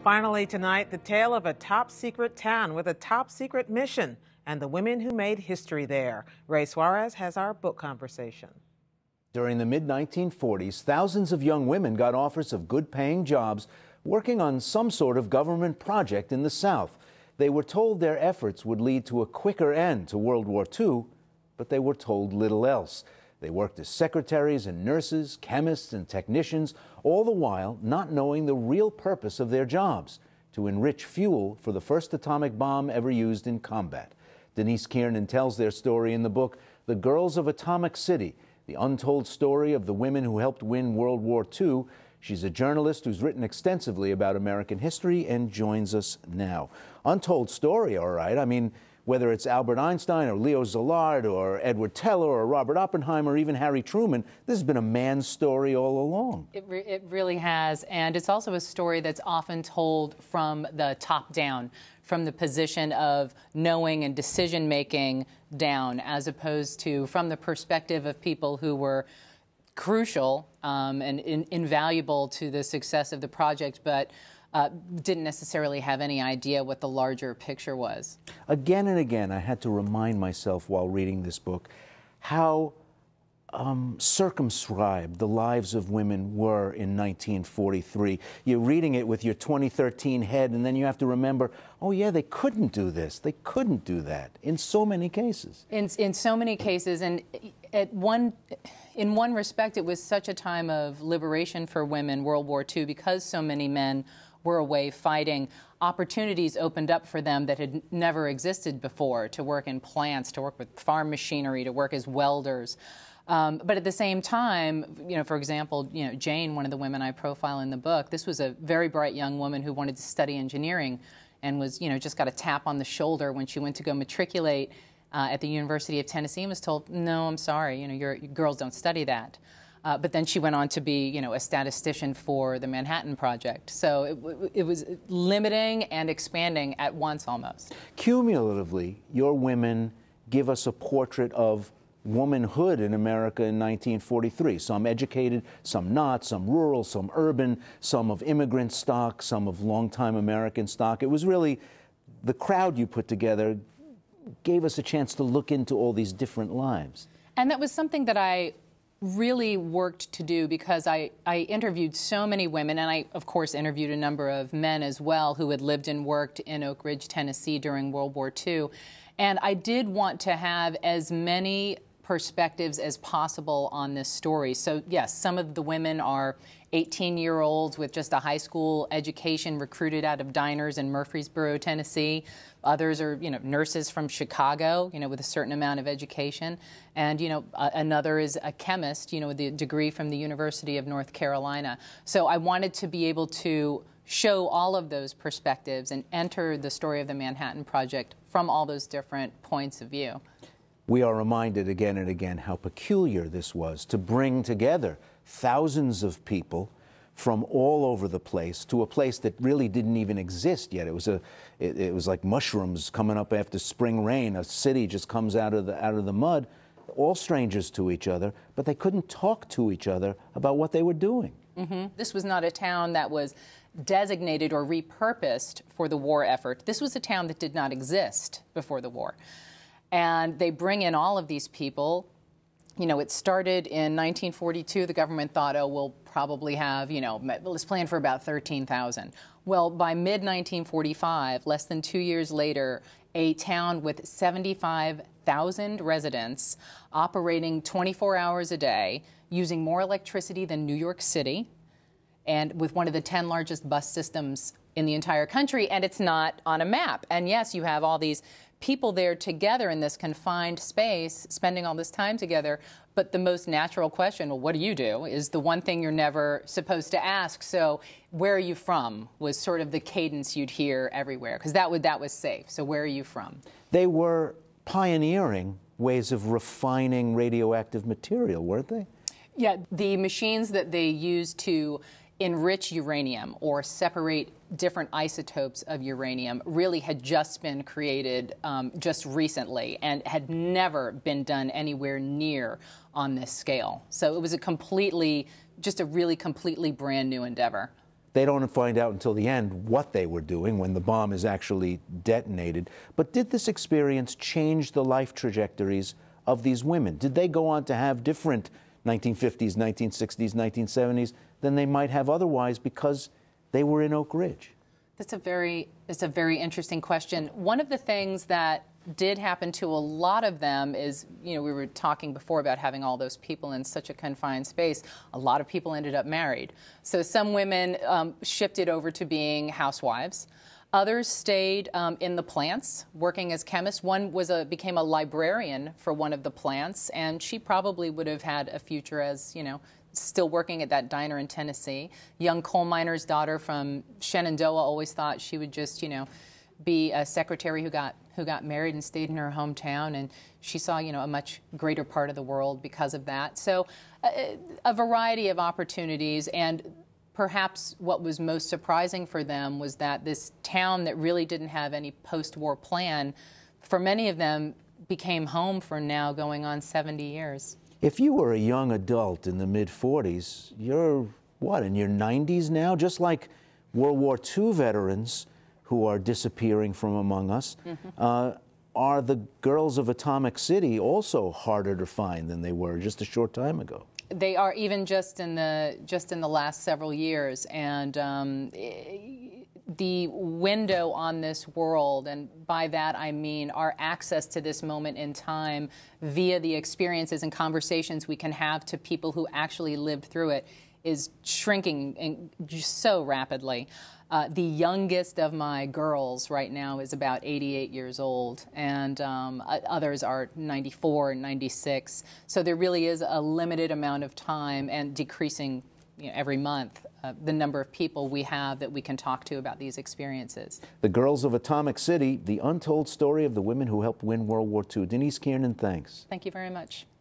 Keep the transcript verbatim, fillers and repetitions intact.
Finally tonight, the tale of a top-secret town with a top-secret mission and the women who made history there. Ray Suarez has our book conversation. During the mid nineteen forties, thousands of young women got offers of good-paying jobs working on some sort of government project in the South. They were told their efforts would lead to a quicker end to World War Two, but they were told little else. They worked as secretaries and nurses, chemists and technicians, all the while not knowing the real purpose of their jobs: to enrich fuel for the first atomic bomb ever used in combat. Denise Kiernan tells their story in the book, The Girls of Atomic City, the untold story of the women who helped win World War Two. She's a journalist who's written extensively about American history and joins us now. Untold story, all right. I mean, whether it's Albert Einstein or Leo Szilard or Edward Teller or Robert Oppenheimer or even Harry Truman, this has been a man's story all along. It, re it really has, and it's also a story that's often told from the top down, from the position of knowing and decision-making down, as opposed to from the perspective of people who were crucial um, and in, invaluable to the success of the project, but uh, didn't necessarily have any idea what the larger picture was. Again and again, I had to remind myself while reading this book how um, circumscribed the lives of women were in nineteen forty-three. You're reading it with your twenty thirteen head, and then you have to remember, oh yeah, they couldn't do this, they couldn't do that, in so many cases. In, in so many cases, and at one, in one respect, it was such a time of liberation for women, World War Two, because so many men were away fighting. Opportunities opened up for them that had never existed before, to work in plants, to work with farm machinery, to work as welders. Um, but at the same time, you know, for example, you know, Jane, one of the women I profile in the book, this was a very bright young woman who wanted to study engineering and was, you know, just got a tap on the shoulder when she went to go matriculate uh, at the University of Tennessee and was told, no, I'm sorry, you know, your girls don't study that. Uh, but then she went on to be, you know, a statistician for the Manhattan Project. So it, it was limiting and expanding at once almost. Cumulatively, your women give us a portrait of womanhood in America in nineteen forty-three. Some educated, some not, some rural, some urban, some of immigrant stock, some of longtime American stock. It was really the crowd you put together gave us a chance to look into all these different lives. And that was something that I really worked to do, because I, I interviewed so many women, and I, of course, interviewed a number of men as well who had lived and worked in Oak Ridge, Tennessee during World War Two. And I did want to have as many perspectives as possible on this story. So yes, some of the women are eighteen-year-olds with just a high school education recruited out of diners in Murfreesboro, Tennessee. Others are, you know, nurses from Chicago, you know, with a certain amount of education. And, you know, uh, another is a chemist, you know, with a degree from the University of North Carolina. So I wanted to be able to show all of those perspectives and enter the story of the Manhattan Project from all those different points of view. We are reminded again and again how peculiar this was, to bring together thousands of people from all over the place to a place that really didn't even exist yet. It was a, it, it was like mushrooms coming up after spring rain. A city just comes out of the out of the mud, all strangers to each other, but they couldn't talk to each other about what they were doing. Mm-hmm. This was not a town that was designated or repurposed for the war effort. This was a town that did not exist before the war. And they bring in all of these people. You know, it started in nineteen forty-two. The government thought, oh, we'll probably have, you know, let's plan for about thirteen thousand. Well, by mid nineteen forty-five, less than two years later, a town with seventy-five thousand residents operating twenty-four hours a day, using more electricity than New York City, and with one of the ten largest bus systems in the entire country, and it's not on a map. And yes, you have all these people there together in this confined space, spending all this time together, but the most natural question, well, what do you do, is the one thing you're never supposed to ask. So where are you from was sort of the cadence you'd hear everywhere, because that, would, that was safe. So where are you from? They were pioneering ways of refining radioactive material, weren't they? Yeah, the machines that they used to enrich uranium or separate different isotopes of uranium really had just been created um, just recently and had never been done anywhere near on this scale. So it was a completely, just a really completely brand new endeavor. They don't find out until the end what they were doing when the bomb is actually detonated. But did this experience change the life trajectories of these women? Did they go on to have different nineteen fifties, nineteen sixties, nineteen seventies than they might have otherwise because they were in Oak Ridge? That's a very, it's a very interesting question. One of the things that did happen to a lot of them is, you know, we were talking before about having all those people in such a confined space. A lot of people ended up married. So some women um, shifted over to being housewives. Others stayed um, in the plants, working as chemists. One was a, became a librarian for one of the plants, and she probably would have had a future as, you know, still working at that diner in Tennessee. Young coal miner's daughter from Shenandoah always thought she would just, you know, be a secretary who got who got married and stayed in her hometown, and she saw, you know, a much greater part of the world because of that. So a, a variety of opportunities, and perhaps what was most surprising for them was that this town that really didn't have any post-war plan, for many of them, became home for now going on seventy years. If you were a young adult in the mid forties, you're, what, in your nineties now? Just like World War Two veterans who are disappearing from among us, mm-hmm. uh, are the girls of Atomic City also harder to find than they were just a short time ago? They are, even just in the just in the last several years, and um, the window on this world, and by that I mean our access to this moment in time via the experiences and conversations we can have to people who actually lived through it, is shrinking in, just so rapidly. Uh, the youngest of my girls right now is about eighty-eight years old, and um, others are ninety-four and ninety-six. So there really is a limited amount of time, and decreasing, you know, every month, uh, the number of people we have that we can talk to about these experiences. The Girls of Atomic City, the untold story of the women who helped win World War Two. Denise Kiernan, thanks. Thank you very much.